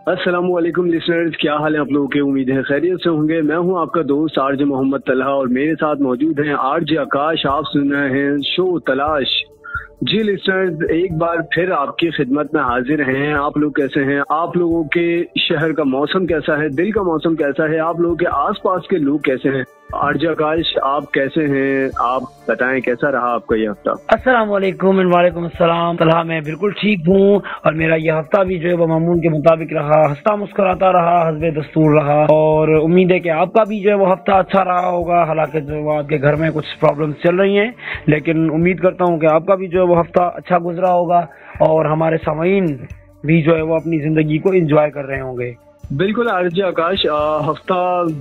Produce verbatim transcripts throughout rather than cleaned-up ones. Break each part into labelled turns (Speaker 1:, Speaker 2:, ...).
Speaker 1: अस्सलामु अलैकुम लिसनर्स, क्या हाल है आप लोगों के? उम्मीद है खैरियत से होंगे। मैं हूं आपका दोस्त आरजे मोहम्मद तलहा और मेरे साथ मौजूद हैं आरजे आकाश। आप सुन रहे हैं शो तलाश। जी लिसनर्स, एक बार फिर आपकी खिदमत में हाजिर हैं। आप लोग कैसे हैं? आप लोगों के शहर का मौसम कैसा है? दिल का मौसम कैसा है? आप लोगों के आसपास के लोग कैसे हैं? आरजे आकाश, आप कैसे हैं? आप बताएं, कैसा रहा आपका ये हफ्ता?
Speaker 2: अस्सलाम वालेकुम वालेकुम अस्सलाम। तलहा, मैं बिल्कुल ठीक हूँ और मेरा ये हफ्ता भी जो है वो मामूल के मुताबिक रहा, हंसता मुस्कुराता रहा, हस्बे दस्तूर रहा और उम्मीद है कि आपका भी जो है वो हफ्ता अच्छा रहा होगा। हालांकि जो आपके घर में कुछ प्रॉब्लम चल रही हैं, लेकिन उम्मीद करता हूँ कि आपका भी जो है वो हफ्ता अच्छा गुजरा होगा और हमारे सामीन भी जो है वो अपनी जिंदगी को एंजॉय कर रहे होंगे।
Speaker 1: बिल्कुल आरजे आकाश, हफ्ता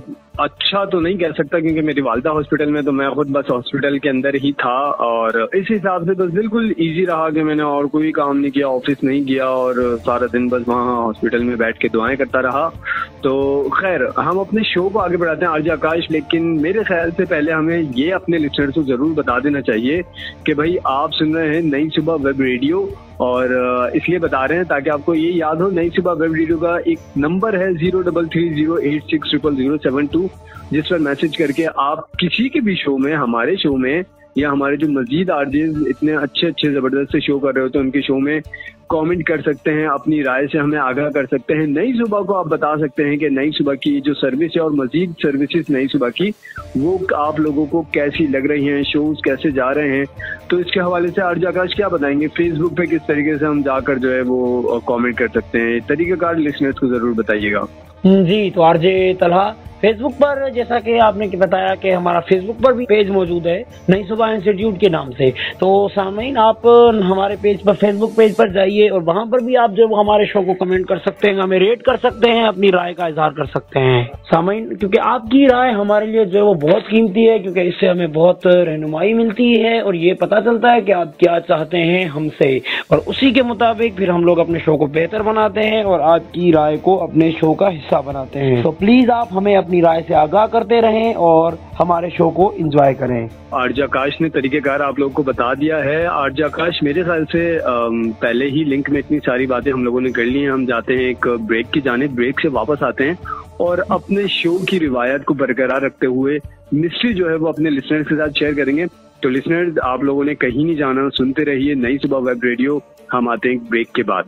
Speaker 1: अच्छा तो नहीं कह सकता क्योंकि मेरी वालदा हॉस्पिटल में, तो मैं खुद बस हॉस्पिटल के अंदर ही था और इस हिसाब से तो बिल्कुल इजी रहा कि मैंने और कोई काम नहीं किया, ऑफिस नहीं किया और सारा दिन बस वहाँ हॉस्पिटल में बैठ के दुआएं करता रहा। तो खैर, हम अपने शो को आगे बढ़ाते हैं आरजे आकाश, लेकिन मेरे ख्याल से पहले हमें ये अपने लिसनर्स को जरूर बता देना चाहिए कि भाई आप सुन रहे हैं नई सुबह वेब रेडियो, और इसलिए बता रहे हैं ताकि आपको ये याद हो, नई सुबह वेब रेडियो का एक नंबर है zero double three zero eight six triple zero seven two, जिस पर मैसेज करके आप किसी के भी शो में, हमारे शो में या हमारे जो मजीद आरजेस इतने अच्छे अच्छे जबरदस्त से शो कर रहे होते हैं उनके शो में कमेंट कर सकते हैं, अपनी राय से हमें आगाह कर सकते हैं। नई सुबह को आप बता सकते हैं कि नई सुबह की जो सर्विस है और मजीद सर्विसेज नई सुबह की वो आप लोगों को कैसी लग रही हैं, शोज कैसे जा रहे हैं। तो इसके हवाले से आरजे आकाश क्या बताएंगे? फेसबुक पे किस तरीके से हम जाकर जो है वो कमेंट कर सकते हैं? तरीकाकार लिसनर्स को जरूर बताइएगा।
Speaker 2: जी, तो आरजे तलहा, फेसबुक पर जैसा कि आपने बताया कि हमारा फेसबुक पर भी पेज मौजूद है नई सुबह इंस्टीट्यूट के नाम से। तो सामीन, आप हमारे पेज पर, फेसबुक पेज पर जाइए और वहां पर भी आप जो हमारे शो को कमेंट कर सकते हैं, हमें रेट कर सकते हैं, अपनी राय का इजहार कर सकते हैं सामीन, क्योंकि आपकी राय हमारे लिए जो है वो बहुत कीमती है, क्योंकि इससे हमें बहुत रहनुमाई मिलती है और ये पता चलता है कि आप क्या चाहते हैं हमसे, और उसी के मुताबिक फिर हम लोग अपने शो को बेहतर बनाते हैं और आपकी राय को अपने शो का हिस्सा बनाते हैं। तो प्लीज आप हमें अपनी राय से आगाह करते रहें और हमारे शो को एंजॉय करें।
Speaker 1: आरजे आकाश ने तरीकेकार आप लोगों को बता दिया है। आरजे आकाश, मेरे ख्याल से पहले ही लिंक में इतनी सारी बातें हम लोगों ने कर ली हैं। हम जाते हैं एक ब्रेक की जानिब, ब्रेक से वापस आते हैं और अपने शो की रिवायत को बरकरार रखते हुए मिस्ट्री जो है वो अपने लिसनर्स के साथ शेयर करेंगे। तो लिसनर्स, आप लोगों ने कहीं नहीं जाना, सुनते रहिए नई सुबह वेब रेडियो। हम आते हैं ब्रेक के बाद।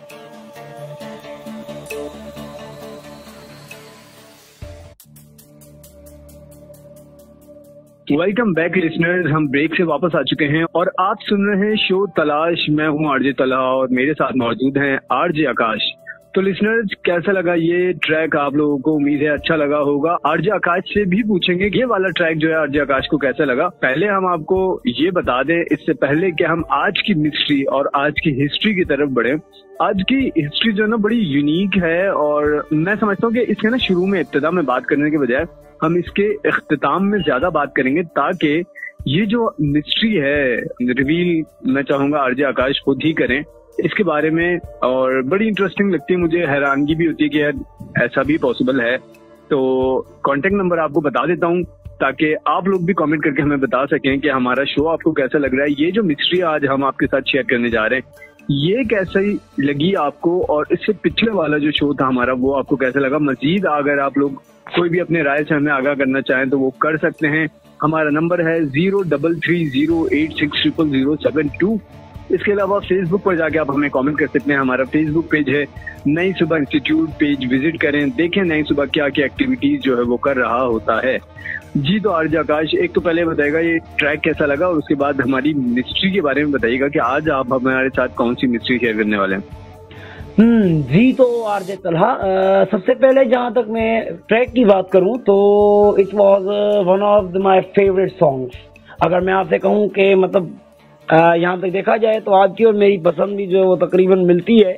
Speaker 1: वेलकम बैक लिसनर्स, हम ब्रेक से वापस आ चुके हैं और आप सुन रहे हैं शो तलाश। मैं हूं आरजे तलहा और मेरे साथ मौजूद हैं आरजे आकाश। तो लिसनर्स, कैसा लगा ये ट्रैक? आप लोगों को उम्मीद है अच्छा लगा होगा। आरजे आकाश से भी पूछेंगे ये वाला ट्रैक जो है आरजे आकाश को कैसा लगा। पहले हम आपको ये बता दें इससे पहले कि हम आज की मिस्ट्री और आज की हिस्ट्री की तरफ बढ़े। आज की हिस्ट्री जो है ना बड़ी यूनिक है और मैं समझता हूँ कि इसके ना शुरू में, इब्तिदा में बात करने के बजाय हम इसके इख्तिताम में ज्यादा बात करेंगे, ताकि ये जो मिस्ट्री है रिवील मैं चाहूंगा आरजे आकाश खुद ही करें इसके बारे में। और बड़ी इंटरेस्टिंग लगती है मुझे, हैरानगी भी होती है कि यार ऐसा भी पॉसिबल है। तो कांटेक्ट नंबर आपको बता देता हूँ ताकि आप लोग भी कमेंट करके हमें बता सकें कि हमारा शो आपको कैसा लग रहा है। ये जो मिस्ट्री आज हम आपके साथ शेयर करने जा रहे हैं ये कैसी लगी आपको, और इससे पिछले वाला जो शो था हमारा वो आपको कैसा लगा। मजीद अगर आप लोग कोई भी अपने राय से हमें आगाह करना चाहें तो वो कर सकते हैं। हमारा नंबर है zero double three zero eight six triple zero seven two. इसके अलावा फेसबुक पर जाके आप हमें कमेंट कर सकते हैं। हमारा फेसबुक पेज है नई सुबह इंस्टीट्यूट, पेज विजिट करें, देखें नई सुबह क्या क्या एक्टिविटीज जो है वो कर रहा होता है। जी, तो आरजे आकाश, एक तो पहले बताएगा ये ट्रैक कैसा लगा और उसके बाद हमारी मिस्ट्री के बारे में बताइएगा कि आज आप हमारे साथ कौन सी मिस्ट्री शेयर करने वाले हैं।
Speaker 2: हम्म जी, तो आरजे तलहा, सबसे पहले जहां तक मैं ट्रैक की बात करूं तो it was one of my favourite songs. अगर मैं आपसे कहूं कि मतलब यहाँ तक देखा जाए तो आपकी और मेरी पसंद भी जो है वो तकरीबन मिलती है,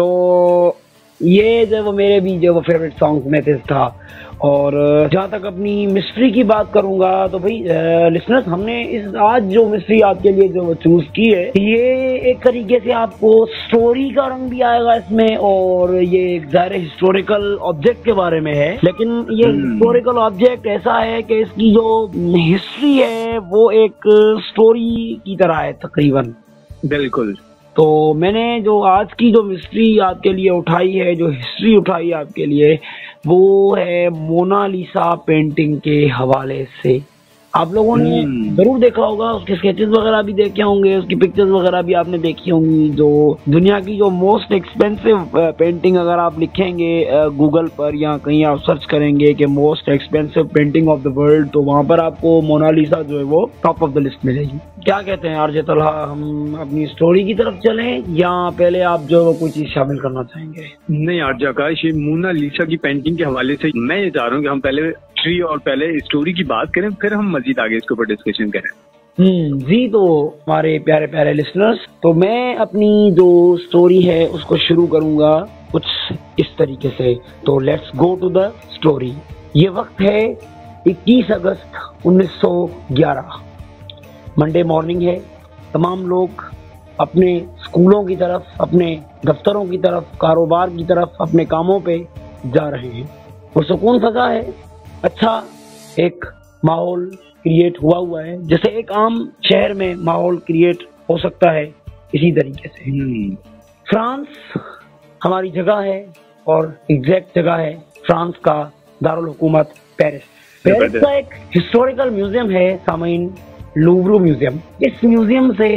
Speaker 2: तो ये जो वो मेरे भी जो वो फेवरेट सॉन्ग्स में से था। और जहाँ तक अपनी मिस्ट्री की बात करूंगा तो भाई लिसनर्स, हमने इस आज जो मिस्ट्री आपके लिए जो चूज की है ये एक तरीके से आपको स्टोरी का रंग भी आएगा इसमें, और ये एक ज़ाहिर हिस्टोरिकल ऑब्जेक्ट के बारे में है, लेकिन ये हिस्टोरिकल ऑब्जेक्ट ऐसा है कि इसकी जो हिस्ट्री है वो एक स्टोरी की तरह है तकरीबन।
Speaker 1: बिल्कुल।
Speaker 2: तो मैंने जो आज की जो मिस्ट्री आपके लिए उठाई है, जो हिस्ट्री उठाई है आपके लिए, वो है मोनालिसा पेंटिंग के हवाले से। आप लोगों ने जरूर देखा होगा, उसके स्केचेस वगैरह भी देखे होंगे, उसकी पिक्चर्स वगैरह भी आपने देखी होंगी। जो दुनिया की जो मोस्ट एक्सपेंसिव पेंटिंग, अगर आप लिखेंगे गूगल पर या कहीं आप सर्च करेंगे कि most expensive painting of the world, तो वहां पर आपको मोनालिसा जो है वो टॉप ऑफ द लिस्ट मिलेगी। क्या कहते हैं आरजे तलहा, हम अपनी स्टोरी की तरफ चलें या पहले आप जो कोई चीज शामिल करना चाहेंगे?
Speaker 1: नहीं आरजे आकाश, ये मोनालिसा की पेंटिंग के हवाले से मैं ये चाह रहा हूँ कि हम पहले हिस्ट्री और पहले स्टोरी की बात करें, फिर हम मजीद आगे इसके ऊपर डिस्कशन करें।
Speaker 2: हम्म जी, तो हमारे प्यारे प्यारे लिसनर्स, तो मैं अपनी जो स्टोरी है उसको शुरू करूंगा कुछ इस तरीके से। तो let's go to the story. ये वक्त है इक्कीस अगस्त उन्नीस सौ ग्यारह, मंडे मॉर्निंग है। तमाम लोग अपने स्कूलों की तरफ, अपने दफ्तरों की तरफ, कारोबार की तरफ, अपने कामों पे जा रहे हैं और सुकून सजा है। अच्छा एक माहौल क्रिएट हुआ हुआ है, जैसे एक आम शहर में माहौल क्रिएट हो सकता है, इसी तरीके से। फ्रांस हमारी जगह है और एग्जैक्ट जगह है फ्रांस का दारुल हुकूमत पेरिस। पेरिस का एक हिस्टोरिकल म्यूजियम है सामीन, लूव्र म्यूजियम। इस म्यूजियम से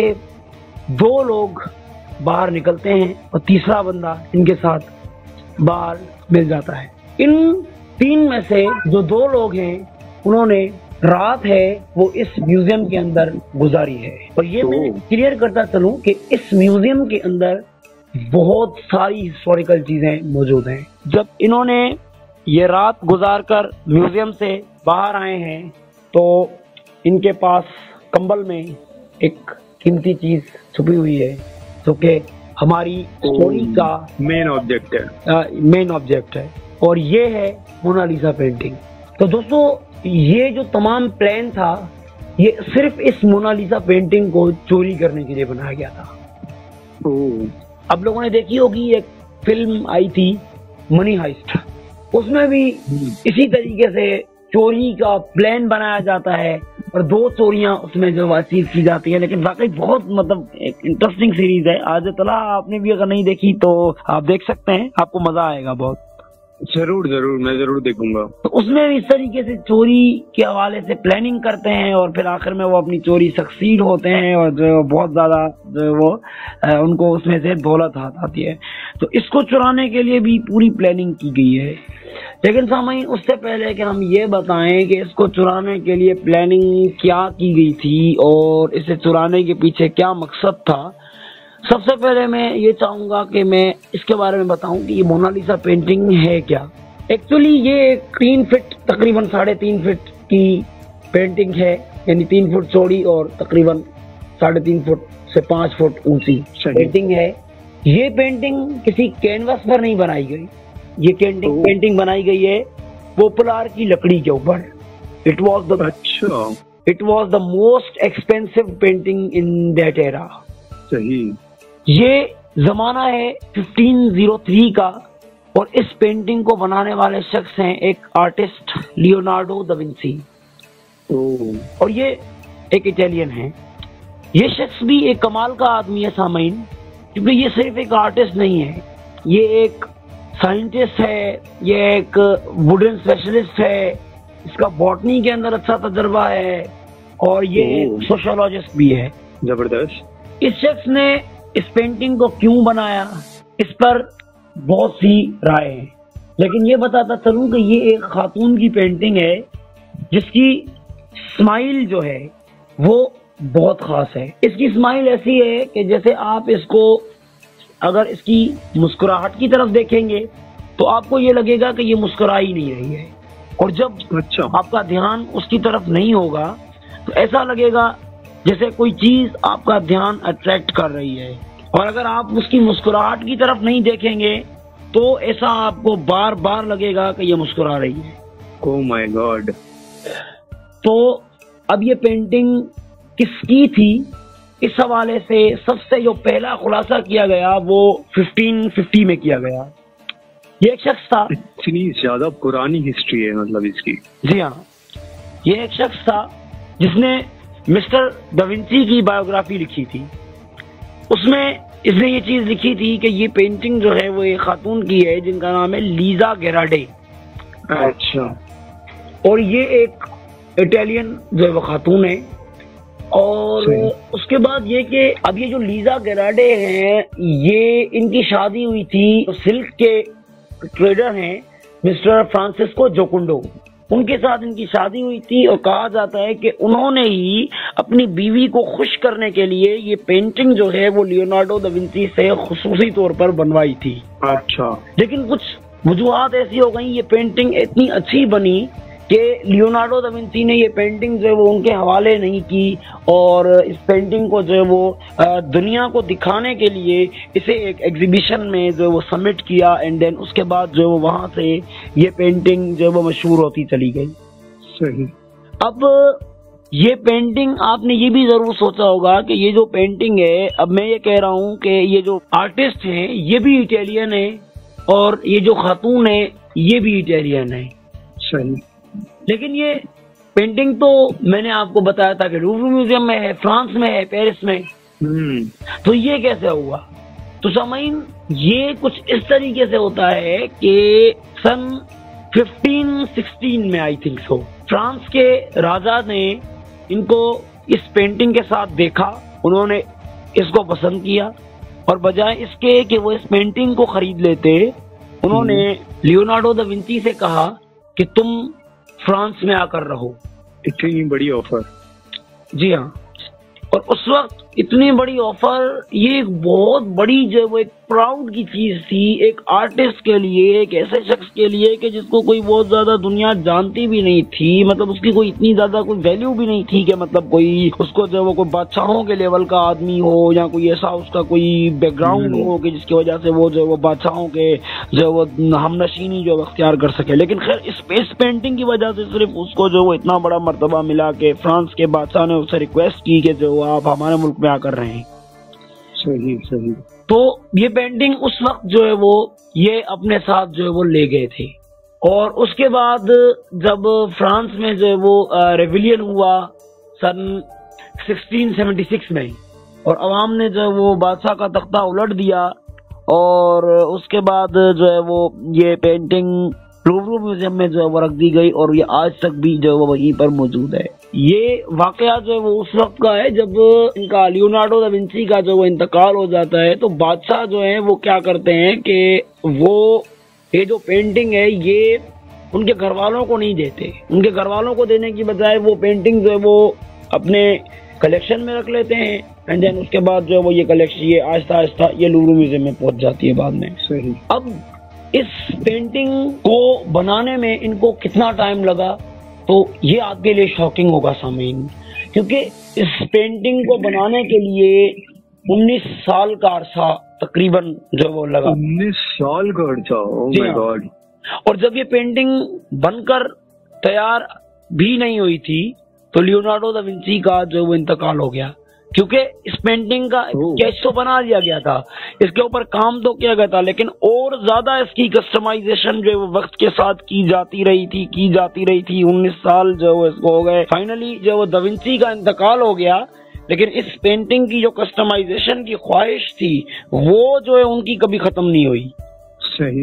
Speaker 2: दो लोग बाहर निकलते हैं और तीसरा बंदा इनके साथ बाहर मिल जाता है। इन तीन में से जो दो लोग हैं, उन्होंने रात है वो इस म्यूजियम के अंदर गुजारी है। और ये मैं क्लियर करता चलूं कि इस म्यूजियम के अंदर बहुत सारी हिस्टोरिकल चीजें मौजूद हैं। जब इन्होंने ये रात गुजार कर म्यूजियम से बाहर आए हैं, तो इनके पास कंबल में एक कीमती चीज छुपी हुई है, जो कि हमारी स्टोरी का
Speaker 1: मेन ऑब्जेक्ट है
Speaker 2: मेन ऑब्जेक्ट है और ये है मोनालिसा पेंटिंग। तो दोस्तों, ये जो तमाम प्लान था, ये सिर्फ इस मोनालिसा पेंटिंग को चोरी करने के लिए बनाया गया था। आप लोगों ने देखी होगी, एक फिल्म आई थी मनी हाइस्ट, उसमें भी इसी तरीके से चोरी का प्लान बनाया जाता है और दो चोरियां उसमें जो अचीव की जाती है। लेकिन वाकई बहुत मतलब एक इंटरेस्टिंग सीरीज है। आज तला आपने भी अगर नहीं देखी तो आप देख सकते हैं, आपको मजा आएगा बहुत।
Speaker 1: जरूर जरूर, मैं जरूर देखूंगा।
Speaker 2: तो उसमें भी इस तरीके से चोरी के हवाले से प्लानिंग करते हैं और फिर आखिर में वो अपनी चोरी सक्सीड होते हैं और जो बहुत ज्यादा जो वो उनको उसमें से दौलत आती है। तो इसको चुराने के लिए भी पूरी प्लानिंग की गई है। लेकिन सामईन, उससे पहले कि हम ये बताएं कि इसको चुराने के लिए प्लानिंग क्या की गई थी और इसे चुराने के पीछे क्या मकसद था, सबसे पहले मैं ये चाहूंगा कि मैं इसके बारे में बताऊं कि ये मोनालिसा पेंटिंग है क्या। एक्चुअली ये एक तीन फीट तकरीबन साढ़े तीन फीट की पेंटिंग है, यानी तीन फुट चौड़ी और तकरीबन साढ़े तीन फुट से पांच फुट ऊंची पेंटिंग है। ये पेंटिंग किसी कैनवस पर नहीं बनाई गई, ये पेंटिंग पेंटिंग बनाई गई है पोपुलर की लकड़ी के ऊपर। इट वॉज द
Speaker 1: अच्छा
Speaker 2: it was the most expensive painting in that era.
Speaker 1: सही।
Speaker 2: ये जमाना है पंद्रह सौ तीन का और इस पेंटिंग को बनाने वाले शख्स हैं एक आर्टिस्ट लियोनार्डो दा विंची, और ये एक इटालियन है। ये शख्स भी एक कमाल का आदमी है सामईन, क्योंकि ये सिर्फ एक आर्टिस्ट नहीं है, ये एक साइंटिस्ट है, ये एक वुडन स्पेशलिस्ट है, इसका बॉटनी के अंदर अच्छा तजुर्बा है और ये सोशियोलॉजिस्ट भी है।
Speaker 1: जबरदस्त।
Speaker 2: इस शख्स ने इस पेंटिंग को क्यों बनाया, इस पर बहुत सी राय है, लेकिन ये बताता चलूं कि ये एक खातून की पेंटिंग है जिसकी स्माइल जो है वो बहुत खास है। इसकी स्माइल ऐसी है कि जैसे आप इसको अगर इसकी मुस्कुराहट की तरफ देखेंगे तो आपको ये लगेगा कि ये मुस्कुरा ही नहीं रही है, और जब
Speaker 1: अच्छा
Speaker 2: आपका ध्यान उसकी तरफ नहीं होगा तो ऐसा लगेगा जैसे कोई चीज आपका ध्यान अट्रैक्ट कर रही है, और अगर आप उसकी मुस्कुराहट की तरफ नहीं देखेंगे तो ऐसा आपको बार बार लगेगा कि ये मुस्कुरा रही है।
Speaker 1: Oh my God.
Speaker 2: तो अब ये पेंटिंग किसकी थी, इस हवाले से सबसे जो पहला खुलासा किया गया वो पंद्रह सौ पचास में किया गया। ये एक शख्स था,
Speaker 1: इतनी ज्यादा पुरानी हिस्ट्री है मतलब इसकी।
Speaker 2: जी हाँ, ये एक शख्स था जिसने मिस्टर दा विंची की बायोग्राफी लिखी थी। उसमें इसने ये चीज लिखी थी कि ये पेंटिंग जो है वो एक खातून की है जिनका नाम है लीजा गेराडे।
Speaker 1: अच्छा।
Speaker 2: और ये एक इटालियन जो है वो खातून है। और उसके बाद ये कि अब ये जो लीजा गेराडे हैं, ये इनकी शादी हुई थी तो सिल्क के ट्रेडर हैं मिस्टर फ्रांसिस्को जोकुंडो, उनके साथ इनकी शादी हुई थी। और कहा जाता है कि उन्होंने ही अपनी बीवी को खुश करने के लिए ये पेंटिंग जो है वो लियोनार्डो दा विंची से खुसूसी तौर पर बनवाई थी।
Speaker 1: अच्छा।
Speaker 2: लेकिन कुछ वजूहात ऐसी हो गई, ये पेंटिंग इतनी अच्छी बनी कि लियोनार्डो दा विंची ने ये पेंटिंग जो है वो उनके हवाले नहीं की और इस पेंटिंग को जो है वो दुनिया को दिखाने के लिए इसे एक एग्जीबिशन में जो है वो सबमिट किया। एंड देन उसके बाद जो है वो वहां से ये पेंटिंग जो है वो मशहूर होती चली गई।
Speaker 1: सही।
Speaker 2: अब ये पेंटिंग आपने ये भी जरूर सोचा होगा कि ये जो पेंटिंग है, अब मैं ये कह रहा हूँ कि ये जो आर्टिस्ट हैं ये भी इटालियन है और ये जो खातून है ये भी इटालियन है।
Speaker 1: सही।
Speaker 2: लेकिन ये पेंटिंग तो मैंने आपको बताया था कि लूवरे म्यूजियम में है, फ्रांस में है, पेरिस में। तो ये कैसे हुआ? तो सामीन, ये कुछ इस तरीके से होता है कि सन फिफ्टीन सिक्सटीन में आई थिंक सो फ्रांस के राजा ने इनको इस पेंटिंग के साथ देखा, उन्होंने इसको पसंद किया और बजाय इसके कि वो इस पेंटिंग को खरीद लेते, उन्होंने लियोनार्डो दा विंची से कहा कि तुम फ्रांस में आकर रहो।
Speaker 1: इतनी बड़ी ऑफर।
Speaker 2: जी हाँ। और उस वक्त इतनी बड़ी ऑफर, ये एक बहुत बड़ी जो वो एक प्राउड की चीज थी एक आर्टिस्ट के लिए, एक ऐसे शख्स के लिए कि जिसको कोई बहुत ज्यादा दुनिया जानती भी नहीं थी, मतलब उसकी कोई इतनी ज्यादा कोई वैल्यू भी नहीं थी कि मतलब कोई उसको जो वो कोई बादशाहों के लेवल का आदमी हो या कोई ऐसा उसका कोई बैकग्राउंड हो कि जिसकी वजह से वो जो वो बादशाहों के जो वो हमनशीनी जो अख्तियार कर सके। लेकिन खैर इस, इस पेंटिंग की वजह से सिर्फ उसको जो वो इतना बड़ा मर्तबा मिला कि फ्रांस के बादशाह ने उससे रिक्वेस्ट की कि जो आप हमारे मुल्क में आकर रहे हैं।
Speaker 1: सही सही।
Speaker 2: तो ये पेंटिंग उस वक्त जो है वो ये अपने साथ जो है वो ले गए थे। और उसके बाद जब फ्रांस में जो है वो रेविलियन हुआ सन सिक्सटीन सेवेंटी सिक्स में और अवाम ने जो है वो बादशाह का तख्ता उलट दिया और उसके बाद जो है वो ये पेंटिंग लूवरे म्यूजियम में जो है वो रख दी गई और ये आज तक भी जो है वो वहीं पर मौजूद है। ये वाकया जो है वो उस वक्त का है जब इनका लियोनार्डो दा विंची का जो वो इंतकाल हो जाता है। तो बादशाह जो है वो क्या करते हैं कि वो ये जो पेंटिंग है ये उनके घर वालों को नहीं देते, उनके घर वालों को देने की बजाय वो पेंटिंग जो है वो अपने कलेक्शन में रख लेते हैं। एंड देन उसके बाद जो है वो ये कलेक्शन ये आहिस्ता आहिस्ता ये लूवरे म्यूजियम में पहुंच जाती है बाद में।
Speaker 1: सही।
Speaker 2: अब इस पेंटिंग को बनाने में इनको कितना टाइम लगा तो ये आपके लिए शॉकिंग होगा सामीन, क्योंकि इस पेंटिंग को बनाने के लिए उन्नीस साल का अरसा तकरीबन जो वो लगा।
Speaker 1: उन्नीस साल का अरसा? Oh my God.
Speaker 2: और जब ये पेंटिंग बनकर तैयार भी नहीं हुई थी तो लियोनार्डो दा विंची का जो वो इंतकाल हो गया, क्योंकि इस पेंटिंग का स्केच तो बना दिया गया था, इसके ऊपर काम तो किया गया था, लेकिन और ज्यादा इसकी कस्टमाइजेशन जो है वो वक्त के साथ की जाती रही थी की जाती रही थी उन्नीस साल जो है इसको हो गए। फाइनली जो वो दा विंची का इंतकाल हो गया, लेकिन इस पेंटिंग की जो कस्टमाइजेशन की ख्वाहिश थी वो जो है उनकी कभी खत्म नहीं हुई।
Speaker 1: सही।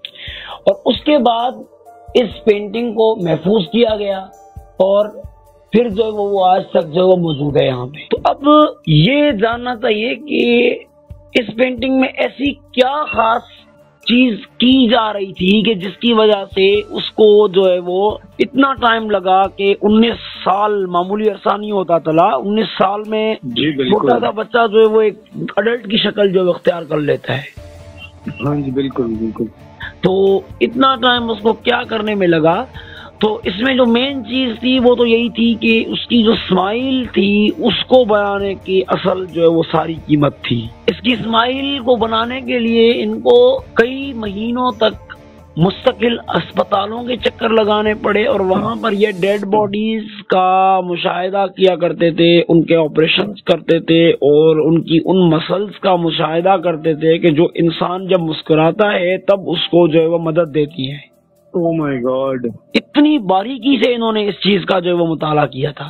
Speaker 2: और उसके बाद इस पेंटिंग को महफूज किया गया और फिर जो है वो आज तक जो है वो मौजूद है यहाँ पे। तो अब ये जानना चाहिए कि इस पेंटिंग में ऐसी क्या खास चीज की जा रही थी कि जिसकी वजह से उसको जो है वो इतना टाइम लगा कि उन्नीस साल मामूली अरसा नहीं होता चला। उन्नीस साल में छोटा सा बच्चा जो है वो एक अडल्ट की शक्ल जो है अख्तियार कर लेता है।
Speaker 1: हाँ जी बिल्कुल बिल्कुल।
Speaker 2: तो इतना टाइम उसको क्या करने में लगा? तो इसमें जो मेन चीज थी वो तो यही थी कि उसकी जो स्माइल थी उसको बनाने की असल जो है वो सारी कीमत थी। इसकी स्माइल को बनाने के लिए इनको कई महीनों तक मुस्तकिल अस्पतालों के चक्कर लगाने पड़े और वहां पर ये डेड बॉडीज का मुशाहिदा किया करते थे, उनके ऑपरेशन करते थे और उनकी उन मसल्स का मुशाहिदा करते थे कि जो इंसान जब मुस्कुराता है तब उसको जो है वो मदद देती है।
Speaker 1: Oh my God.
Speaker 2: इतनी बारीकी से इन्होंने इस चीज का जो है वो मुताला किया था।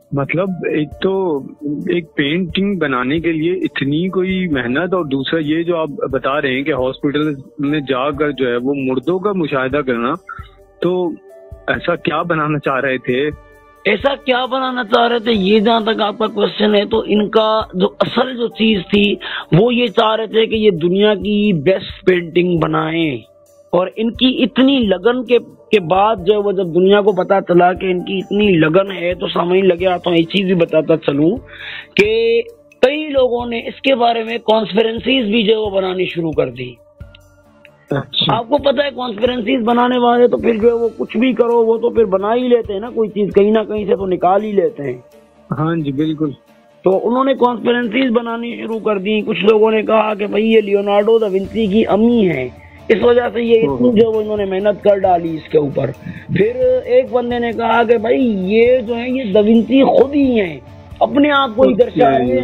Speaker 1: मतलब एक तो एक पेंटिंग बनाने के लिए इतनी कोई मेहनत, और दूसरा ये जो आप बता रहे हैं कि हॉस्पिटल में जाकर जो है वो मुर्दों का मुशाहिदा करना, तो ऐसा क्या बनाना चाह रहे थे?
Speaker 2: ऐसा क्या बनाना चाह रहे थे, ये जहां तक आपका क्वेश्चन है, तो इनका जो असल जो चीज थी वो ये चाह रहे थे कि ये दुनिया की बेस्ट पेंटिंग बनाएं। और इनकी इतनी लगन के के बाद जो वो जब दुनिया को पता चला कि इनकी इतनी लगन है, तो समझ लगे। आता हूँ एक चीज भी बताता चलूं कि कई लोगों ने इसके बारे में कॉन्फ्रेंसीज भी जो वो बनानी शुरू कर दी। अच्छा। आपको पता है कॉन्फ्रेंसीज बनाने वाले तो फिर जो है वो कुछ भी करो वो तो फिर बना ही लेते हैं ना, कोई चीज कहीं ना कहीं से तो निकाल ही लेते हैं।
Speaker 1: हाँ जी बिल्कुल।
Speaker 2: तो उन्होंने कॉन्फ्रेंसीज बनानी शुरू कर दी। कुछ लोगों ने कहा कि भाई ये लियोनार्डो दा विंची की अम्मी है, इस वजह से ये इतनी जो इन्होंने मेहनत कर डाली इसके ऊपर। फिर एक बंदे ने कहा कि भाई ये जो है ये दा विंची खुद ही है, अपने आप को ही दर्शाए।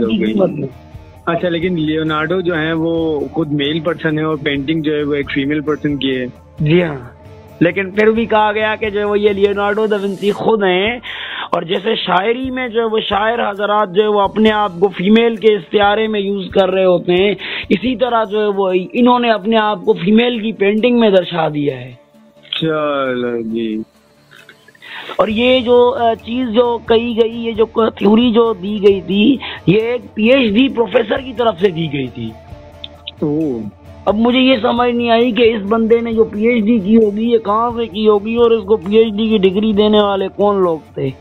Speaker 1: अच्छा, लेकिन लियोनार्डो जो है वो खुद मेल पर्सन है और पेंटिंग जो है वो एक फीमेल पर्सन की है।
Speaker 2: जी हाँ, लेकिन फिर भी कहा गया कि जो वो ये लियोनार्डो दा विंची खुद हैं। और जैसे शायरी में जो वो शायर हजरात जो है वो अपने आप को फीमेल के इस्तियारे में यूज कर रहे होते हैं, इसी तरह जो है वो इन्होंने अपने आप को फीमेल की पेंटिंग में दर्शा दिया है।
Speaker 1: चलो जी।
Speaker 2: और ये जो चीज जो कही गई, ये जो थ्योरी जो दी गई थी, ये एक पीएचडी प्रोफेसर की तरफ से दी गई थी।
Speaker 1: ओह।
Speaker 2: अब मुझे ये समझ नहीं आई कि इस बंदे ने जो पीएचडी की होगी ये कहाँ से की होगी, और इसको पीएचडी की डिग्री देने वाले कौन लोग थे।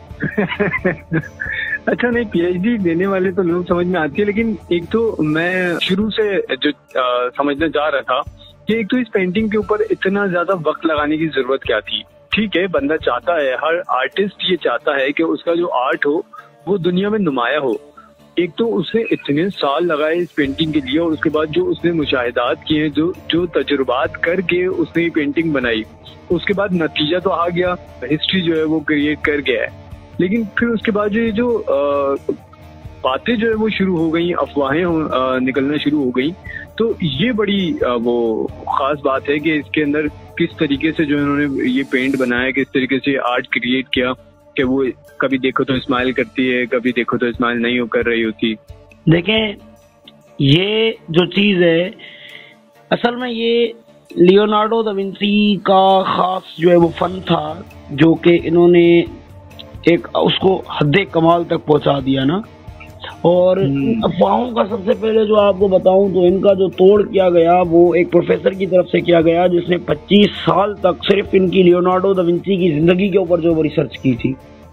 Speaker 1: अच्छा, नहीं पीएचडी देने वाले तो लोग समझ में आती है, लेकिन एक तो मैं शुरू से जो आ, समझना चाह रहा था कि एक तो इस पेंटिंग के ऊपर इतना ज्यादा वक्त लगाने की जरूरत क्या थी। ठीक है, बंदा चाहता है, हर आर्टिस्ट ये चाहता है कि उसका जो आर्ट हो वो दुनिया में नुमाया हो। एक तो उसने इतने साल लगाए इस पेंटिंग के लिए, और उसके बाद जो उसने मुशाहिदात किए, जो जो तजुर्बात करके उसने ये पेंटिंग बनाई, उसके बाद नतीजा तो आ गया, हिस्ट्री जो है वो क्रिएट कर गया है। लेकिन फिर उसके बाद जो ये जो आ, बातें जो है वो शुरू हो गई, अफवाहें निकलना शुरू हो गई, तो ये बड़ी आ, वो खास बात है कि इसके अंदर किस तरीके से जो इन्होंने ये पेंट बनाया, किस तरीके से आर्ट क्रिएट किया कि वो कभी देखो तो स्माइल करती है, कभी देखो तो स्माइल नहीं कर रही होती।
Speaker 2: देखें, ये जो चीज है असल में ये लियोनार्डो दा विंची का खास जो है वो फन था, जो कि इन्होंने एक उसको हद्दे कमाल तक पहुंचा दिया ना। और अफवाहों का सबसे पहले जो आपको बताऊं तो इनका जो तोड़ किया गया वो एक प्रोफेसर की तरफ से किया गया, जिसने पच्चीस साल तक सिर्फ इनकी लियोनार्डो दा विंची की जिंदगी के ऊपर जो वो रिसर्च की थी।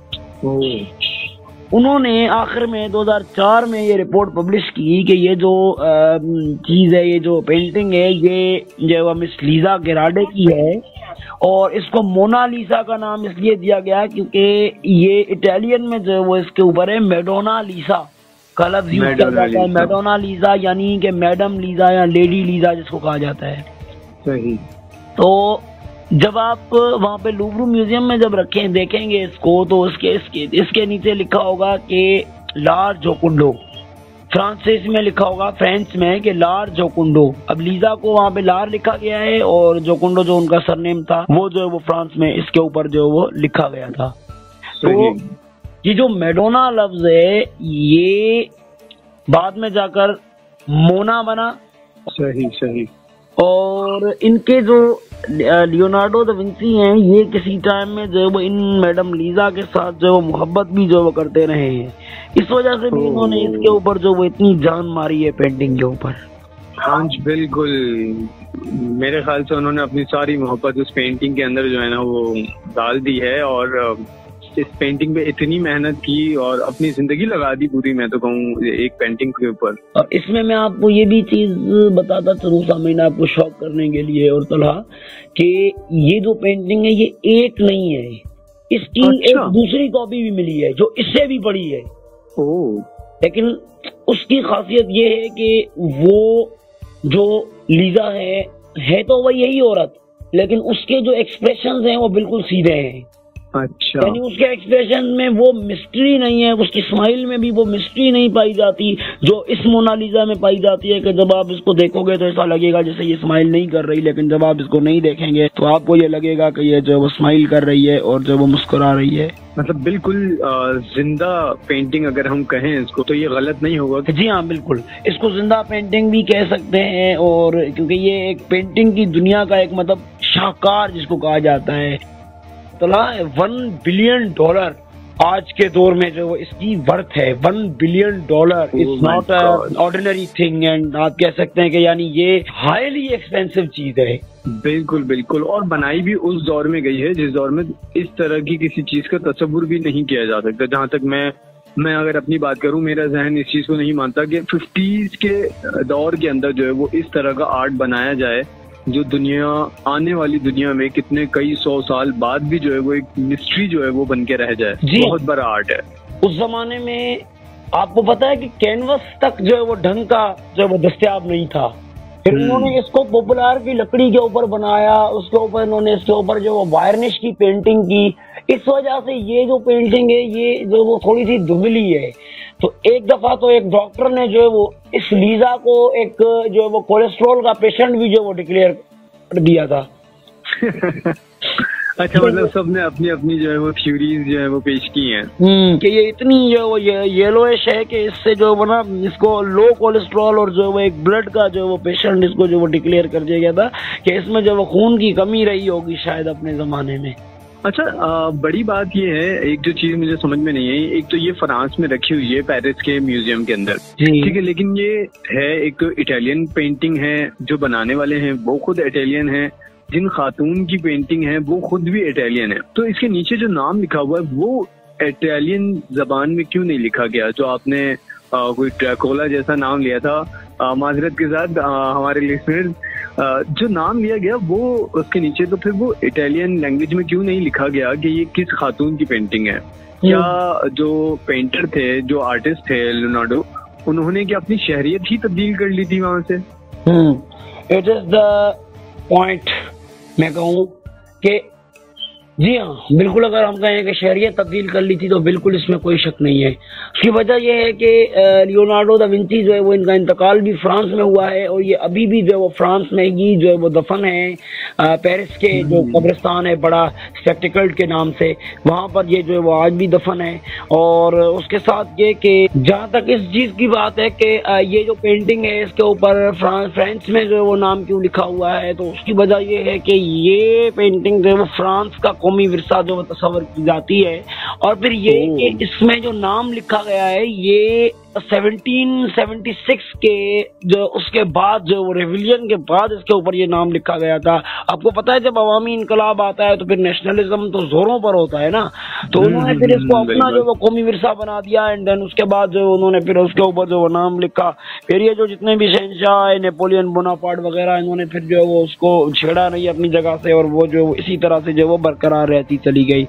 Speaker 2: उन्होंने आखिर में दो हज़ार चार में ये रिपोर्ट पब्लिश की कि ये जो चीज है, ये जो पेंटिंग है, ये जो मिस लीजा गेराडे की है, और इसको मोनालिसा का नाम इसलिए दिया गया क्योंकि ये इटालियन में जो वो इसके ऊपर है मैडोना लीसा का लफ्ज यूज किया जाता है। मैडोना लीजा यानी कि मैडम लीजा या लेडी लीजा जिसको कहा जाता है।
Speaker 1: सही।
Speaker 2: तो जब आप वहाँ पे लूवरू म्यूजियम में जब रखें देखेंगे इसको, तो इसके इसके इसके नीचे लिखा होगा कि लार जोकुंडो, फ्रांसीसी में लिखा होगा फ्रेंच में कि लार जोकुंडो। अब लीजा को वहाँ पे लार लिखा गया है, और जोकुंडो जो उनका सरनेम था वो जो है वो फ्रांस में इसके ऊपर जो वो लिखा गया था। तो ये जो मैडोना लफ्ज है ये बाद में जाकर मोना बना।
Speaker 1: सही सही।
Speaker 2: और इनके जो लियोनार्डो दा विंची हैं, ये किसी टाइम में जो है वो इन मैडम लीजा के साथ जो वो मोहब्बत भी जो वो करते रहे हैं, इस वजह से भी इन्होंने इसके ऊपर जो वो इतनी जान मारी है पेंटिंग के ऊपर।
Speaker 1: हाँ जी बिल्कुल, मेरे ख्याल से उन्होंने अपनी सारी मोहब्बत उस पेंटिंग के अंदर जो है ना वो डाल दी है, और इस पेंटिंग पे इतनी मेहनत की और अपनी जिंदगी लगा दी पूरी, मैं तो कहूँ एक पेंटिंग के ऊपर।
Speaker 2: और इसमें मैं आपको ये भी चीज बताता चलूँ सामने आपको शॉक करने के लिए और तलहा, कि ये जो पेंटिंग है ये एक नहीं है, इसकी अच्छा। एक दूसरी कॉपी भी मिली है जो इससे भी बड़ी है।
Speaker 1: ओह।
Speaker 2: लेकिन उसकी खासियत ये है कि वो जो लीजा है है तो वही यही औरत, लेकिन उसके जो एक्सप्रेशंस हैं वो बिल्कुल सीधे हैं।
Speaker 1: अच्छा,
Speaker 2: यानी उसके एक्सप्रेशन में वो मिस्ट्री नहीं है, उसकी स्माइल में भी वो मिस्ट्री नहीं पाई जाती जो इस मोनालिसा में पाई जाती है कि जब आप इसको देखोगे तो ऐसा लगेगा जैसे ये स्माइल नहीं कर रही, लेकिन जब आप इसको नहीं देखेंगे तो आपको ये लगेगा कि ये जो वो स्माइल कर रही है और जो वो मुस्कुरा रही है।
Speaker 1: मतलब बिल्कुल जिंदा पेंटिंग अगर हम कहें इसको तो ये गलत नहीं होगा।
Speaker 2: जी हाँ, बिल्कुल इसको जिंदा पेंटिंग भी कह सकते हैं, और क्योंकि ये एक पेंटिंग की दुनिया का एक मतलब शाहकार जिसको कहा जाता है। तला वन बिलियन डॉलर आज के दौर में जो इसकी वर्थ है, one billion dollar it's not a ordinary thing, and आप कह सकते हैं कि यानी ये हाईली एक्सपेंसिव चीज है।
Speaker 1: बिल्कुल बिल्कुल, और बनाई भी उस दौर में गई है जिस दौर में इस तरह की किसी चीज का तस्वुर भी नहीं किया जा सकता। जहां तक मैं मैं अगर अपनी बात करूं, मेरा जहन इस चीज को नहीं मानता कि फिफ्टीज के दौर के अंदर जो है वो इस तरह का आर्ट बनाया जाए जो दुनिया आने वाली दुनिया में कितने कई सौ साल बाद भी जो है वो एक मिस्ट्री जो है वो बन के रह जाए। बहुत बड़ा आर्ट है।
Speaker 2: उस जमाने में आपको पता है कि कैनवस तक जो है वो ढंग का जो है वो दस्तयाब नहीं था, फिर उन्होंने इसको पॉपुलर की लकड़ी के ऊपर बनाया, उसके ऊपर इन्होंने इसके ऊपर जो वो वार्निश की पेंटिंग की। इस वजह से ये जो पेंटिंग है ये जो वो थोड़ी सी धुंधली है। तो एक दफा तो एक डॉक्टर ने जो है वो इस लीजा को एक जो है वो कोलेस्ट्रॉल का पेशेंट भी जो वो डिक्लेयर कर दिया था।
Speaker 1: अच्छा, मतलब सबने अपनी अपनी जो है वो थ्योरीज जो है वो पेश की हैं
Speaker 2: कि ये इतनी जो वो ये येलोइश है कि इससे जो वो ना इसको लो कोलेस्ट्रॉल और जो वो एक ब्लड का जो वो पेशेंट इसको जो वो डिक्लेयर कर दिया गया था कि इसमें जो वो खून की कमी रही होगी शायद अपने जमाने में।
Speaker 1: अच्छा, आ, बड़ी बात ये है, एक जो चीज मुझे समझ में नहीं आई, एक तो ये फ्रांस में रखी हुई है पेरिस के म्यूजियम के अंदर, ठीक है, लेकिन ये है एक तो इटालियन पेंटिंग है, जो बनाने वाले हैं वो खुद इटालियन है, जिन खातून की पेंटिंग है वो खुद भी इटालियन है, तो इसके नीचे जो नाम लिखा हुआ है वो इटालियन जबान में क्यों नहीं लिखा गया? जो आपने आ, कोई ड्रैकुला जैसा नाम लिया था, माजरत के साथ आ, हमारे लिसनर्स, जो नाम लिया गया वो उसके नीचे तो फिर वो इटालियन लैंग्वेज में क्यों नहीं लिखा गया कि ये किस खातून की पेंटिंग है? क्या जो पेंटर थे, जो आर्टिस्ट थे लियोनार्डो, उन्होंने क्या अपनी शहरियत ही तब्दील कर ली थी वहां से?
Speaker 2: इट इज द पॉइंट मैं कहूँ कि जी हाँ, बिल्कुल अगर हम कहें कि शहरियत तब्दील कर ली थी तो बिल्कुल इसमें कोई शक नहीं है। उसकी वजह यह है कि लियोनार्डो दा विंची जो है वो इनका इंतकाल भी फ्रांस में हुआ है, और ये अभी भी जो है वो फ्रांस में ही जो है वो दफन है, पेरिस के जो कब्रिस्तान है बड़ा स्पेक्टिकल्ड के नाम से, वहाँ पर ये जो है वो आज भी दफन है। और उसके साथ ये कि जहाँ तक इस चीज़ की बात है कि ये जो पेंटिंग है इसके ऊपर फ्रांस फ्रेंच में जो है वो नाम क्यों लिखा हुआ है, तो उसकी वजह ये है कि ये पेंटिंग जो है वो फ्रांस का कौमी विरसा जो तस्वर की जाती है, और फिर ये कि इसमें जो नाम लिखा गया है ये सत्रह सौ छिहत्तर के जो उसके बाद जो वो रेवोल्यूशन के बाद इसके ऊपर ये नाम लिखा गया था। आपको पता है जब अवामी इनकलाब आता है तो फिर नेशनलिज्म तो जोरों पर होता है ना, तो उन्होंने फिर इसको अपना जो वो कौमी विरसा बना दिया, एंड देन उसके बाद जो उन्होंने फिर उसके ऊपर जो वो नाम लिखा। फिर ये जो जितने भी शहंशाह है, नेपोलियन बोनापार्ट वगैरह, इन्होंने फिर जो है वो उसको छेड़ा नहीं अपनी जगह से, और वो जो इसी तरह से जो वो बरकरार रहती चली गई।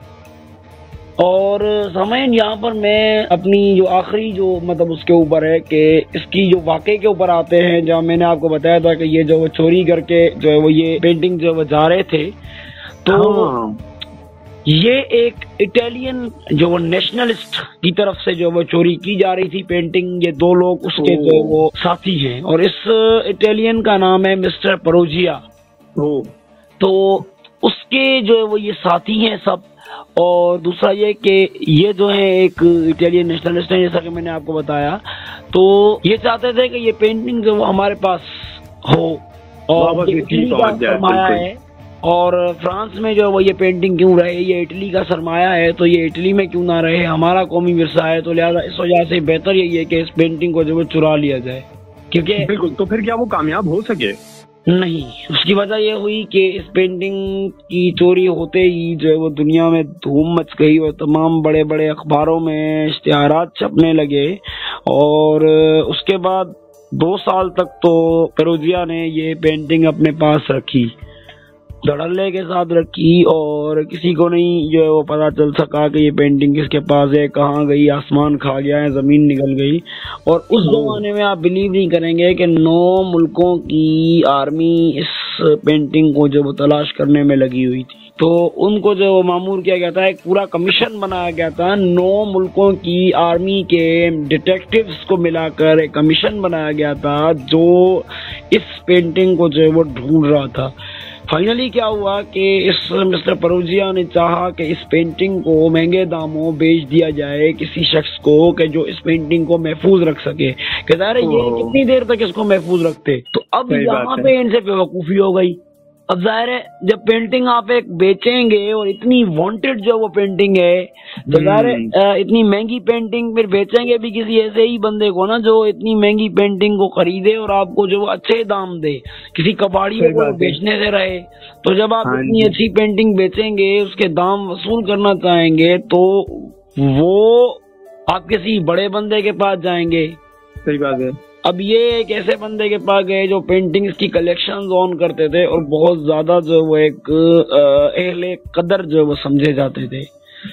Speaker 2: और समय यहाँ पर मैं अपनी जो आखिरी जो मतलब उसके ऊपर है कि इसकी जो वाक़े के ऊपर आते हैं, जहाँ मैंने आपको बताया था कि ये जो वो चोरी करके जो है वो ये पेंटिंग जो वो जा रहे थे, तो ये एक इटालियन जो वो नेशनलिस्ट की तरफ से जो वो चोरी की जा रही थी पेंटिंग। ये दो लोग उसके जो वो साथी हैं, और इस इटालियन का नाम है मिस्टर परोजिया। तो उसके जो है वो ये साथी हैं सब। और दूसरा ये कि ये जो है एक इटालियन नेशनलिस्ट है, जैसा कि मैंने आपको बताया, तो ये चाहते थे कि ये पेंटिंग जो वो हमारे पास हो, और इटली का सरमाया है, और फ्रांस में जो वो ये पेंटिंग क्यों रहे, ये इटली का सरमाया है तो ये इटली में क्यों ना रहे, हमारा कौमी विरसा है, तो लिहाजा इस वजह से बेहतर यही है कि इस पेंटिंग को जो वो चुरा लिया जाए। क्योंकि
Speaker 1: बिल्कुल, तो फिर क्या वो कामयाब हो सके?
Speaker 2: नहीं, उसकी वजह यह हुई कि इस पेंटिंग की चोरी होते ही जो है वो दुनिया में धूम मच गई, और तमाम बड़े बड़े अखबारों में इश्तिहारात छपने लगे, और उसके बाद दो साल तक तो पेरोजिया ने ये पेंटिंग अपने पास रखी, धड़ल्ले के साथ रखी, और किसी को नहीं जो है वो पता चल सका कि ये पेंटिंग किसके पास है, कहाँ गई, आसमान खा गया है, जमीन निकल गई। और उस जमाने में आप बिलीव नहीं करेंगे कि नौ मुल्कों की आर्मी इस पेंटिंग को जो वो तलाश करने में लगी हुई थी। तो उनको जो मामूर किया गया था, एक पूरा कमीशन बनाया गया था, नौ मुल्कों की आर्मी के डिटेक्टिव्स को मिलाकर एक कमीशन बनाया गया था जो इस पेंटिंग को जो है वो ढूंढ रहा था। फाइनली क्या हुआ कि इस मिस्टर परूजिया ने चाहा कि इस पेंटिंग को महंगे दामों बेच दिया जाए किसी शख्स को कि जो इस पेंटिंग को महफूज रख सके। कि ज़ाहिर है ये कितनी देर तक इसको महफूज रखते, तो अब यहाँ पे इनसे बेवकूफ़ी हो गई। अब जाहिर है जब पेंटिंग आप एक बेचेंगे और इतनी वांटेड जो वो पेंटिंग है, तो जाहिर है इतनी महंगी पेंटिंग फिर बेचेंगे भी किसी ऐसे ही बंदे को ना जो इतनी महंगी पेंटिंग को खरीदे और आपको जो अच्छे दाम दे, किसी कबाड़ी को बेचने से रहे। तो जब आप इतनी अच्छी पेंटिंग बेचेंगे, उसके दाम वसूल करना चाहेंगे, तो वो आप किसी बड़े बंदे के पास जाएंगे।
Speaker 1: सही बात है।
Speaker 2: अब ये एक ऐसे बंदे के पास गए जो पेंटिंग्स की कलेक्शन ऑन करते थे और बहुत ज्यादा जो वो एक अहले कदर जो वो समझे जाते थे।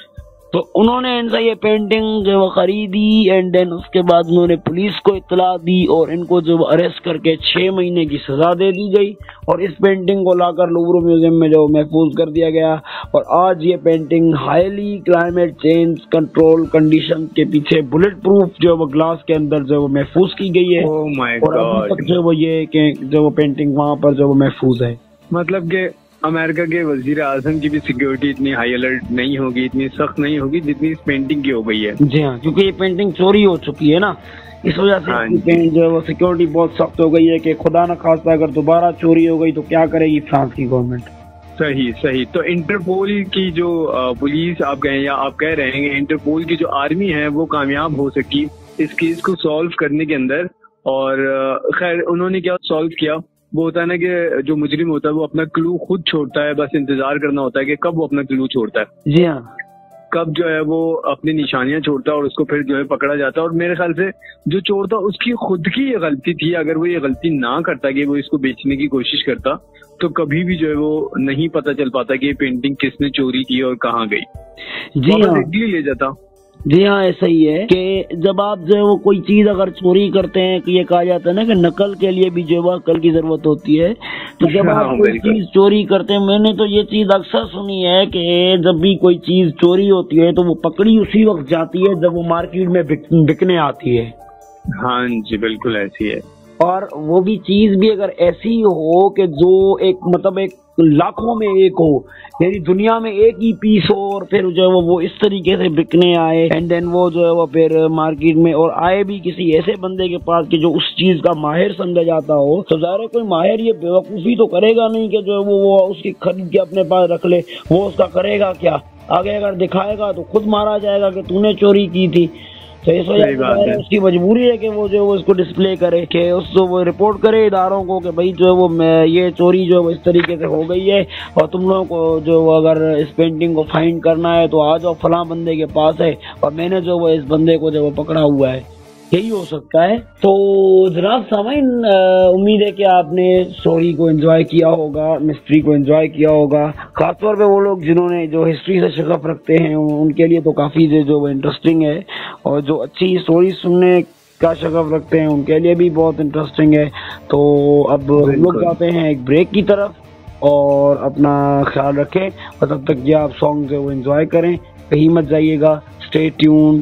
Speaker 2: तो उन्होंने इनसे ये पेंटिंग जो वो खरीदी एंड देन उसके बाद उन्होंने पुलिस को इत्तला दी और इनको जो अरेस्ट करके छह महीने की सजा दे दी गई और इस पेंटिंग को लाकर लूवरे म्यूजियम में जो महफूज कर दिया गया। और आज ये painting highly climate change control condition के पीछे बुलेट प्रूफ जो वो ग्लास के अंदर जो वो महफूज की गई है।
Speaker 1: oh my
Speaker 2: और अभी तक जो वो ये कि जो वो पेंटिंग वहाँ पर जो वो महफूज है।
Speaker 1: मतलब कि अमेरिका के वजीर आजम की भी सिक्योरिटी इतनी हाई अलर्ट नहीं होगी, इतनी सख्त नहीं होगी जितनी इस पेंटिंग की हो गई है।
Speaker 2: जी हाँ, क्योंकि ये पेंटिंग चोरी हो चुकी है ना, इस वजह से हाँ जो वो सिक्योरिटी बहुत सख्त हो गई है कि खुदा न खास्ता अगर दोबारा चोरी हो गई तो क्या करेगी फ्रांस की गवर्नमेंट।
Speaker 1: सही सही। तो इंटरपोल की जो पुलिस आप कहें या आप कह रहे हैं, इंटरपोल की जो आर्मी है वो कामयाब हो सकी इस केस को सॉल्व करने के अंदर। और खैर उन्होंने क्या सॉल्व किया, वो होता है ना कि जो मुजरिम होता है वो अपना क्लू खुद छोड़ता है, बस इंतजार करना होता है कि कब वो अपना क्लू छोड़ता है।
Speaker 2: जी हाँ,
Speaker 1: कब जो है वो अपनी निशानियां छोड़ता है और उसको फिर जो है पकड़ा जाता है। और मेरे ख्याल से जो चोर था उसकी खुद की ये गलती थी, अगर वो ये गलती ना करता कि वो इसको बेचने की कोशिश करता तो कभी भी जो है वो नहीं पता चल पाता कि ये पेंटिंग किसने चोरी की और कहाँ गई।
Speaker 2: जी हाँ,
Speaker 1: ले जाता।
Speaker 2: जी हाँ, ऐसा ही है कि जब आप जो है वो कोई चीज अगर चोरी करते हैं कि ये कहा जाता है ना कि नकल के लिए भी जो है अकल की जरूरत होती है। तो जब आप कोई चीज चोरी करते हैं, मैंने तो ये चीज अक्सर सुनी है कि जब भी कोई चीज चोरी होती है तो वो पकड़ी उसी वक्त जाती है जब वो मार्केट में बिकने आती है।
Speaker 1: हाँ जी, बिल्कुल ऐसी है।
Speaker 2: और वो भी चीज भी अगर ऐसी हो कि जो एक मतलब एक लाखों में एक हो, यानी दुनिया में एक ही पीस हो और फिर जो है वो वो इस तरीके से बिकने आए एंड देन वो जो है वो फिर मार्केट में और आए भी किसी ऐसे बंदे के पास कि जो उस चीज का माहिर समझा जाता हो, तो ज़ाहिर है कोई माहिर ये बेवकूफ़ी तो करेगा नहीं कि जो है वो वो उसकी खरीद के अपने पास रख ले। वो उसका करेगा क्या, आगे अगर दिखाएगा तो खुद मारा जाएगा कि तूने चोरी की थी। तो इस वजह से उसकी मजबूरी है कि वो जो वो इसको डिस्प्ले करे, कि उसको वो रिपोर्ट करे इदारों को कि भाई जो है वो ये चोरी जो है वो इस तरीके से हो गई है और तुम लोगों को जो अगर इस पेंटिंग को फाइंड करना है तो आ जाओ फलां बंदे के पास है और मैंने जो वो इस बंदे को जो वो पकड़ा हुआ है। यही हो सकता है। तो जनाब सामाइन, उम्मीद है कि आपने स्टोरी को एंजॉय किया होगा, मिस्ट्री को एंजॉय किया होगा। खासतौर पे वो लोग जिन्होंने जो हिस्ट्री से शगफ रखते हैं उनके लिए तो काफ़ी जो इंटरेस्टिंग है, और जो अच्छी स्टोरी सुनने का शगफ रखते हैं उनके लिए भी बहुत इंटरेस्टिंग है। तो अब हम लोग जाते हैं एक ब्रेक की तरफ और अपना ख्याल रखें और तब तक ये आप सॉन्ग जो वो एंजॉय करें, कहीं मत जाइएगा, स्टे ट्यून।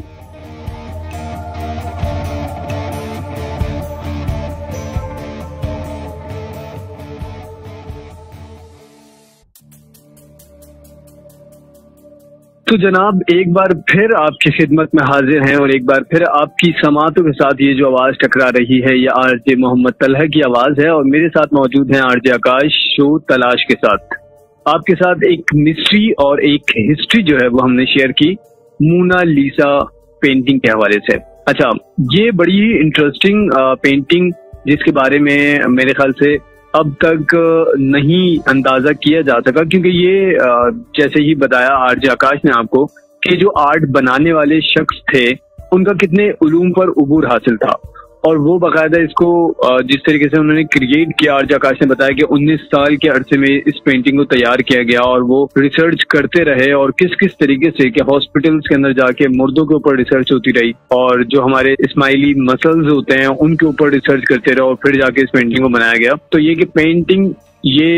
Speaker 1: तो जनाब एक बार फिर आपकी खिदमत में हाजिर हैं और एक बार फिर आपकी समातों के साथ ये जो आवाज टकरा रही है ये आरजे मोहम्मद तलहा की आवाज है और मेरे साथ मौजूद हैं आरजे आकाश शो तलाश के साथ। आपके साथ एक मिस्ट्री और एक हिस्ट्री जो है वो हमने शेयर की मोनालिसा पेंटिंग के हवाले से। अच्छा, ये बड़ी ही इंटरेस्टिंग पेंटिंग जिसके बारे में मेरे ख्याल से अब तक नहीं अंदाजा किया जा सका, क्योंकि ये जैसे ही बताया आरजे आकाश ने आपको कि जो आर्ट बनाने वाले शख्स थे उनका कितने उलूम पर उबूर हासिल था और वो बाकायदा इसको जिस तरीके से उन्होंने क्रिएट किया, आरजे आकाश ने बताया कि उन्नीस साल के अरसे में इस पेंटिंग को तैयार किया गया और वो रिसर्च करते रहे और किस किस तरीके से कि हॉस्पिटल्स के अंदर जाके मुर्दों के ऊपर रिसर्च होती रही और जो हमारे स्माइली मसल्स होते हैं उनके ऊपर रिसर्च करते रहे और फिर जाके इस पेंटिंग को बनाया गया। तो ये कि पेंटिंग ये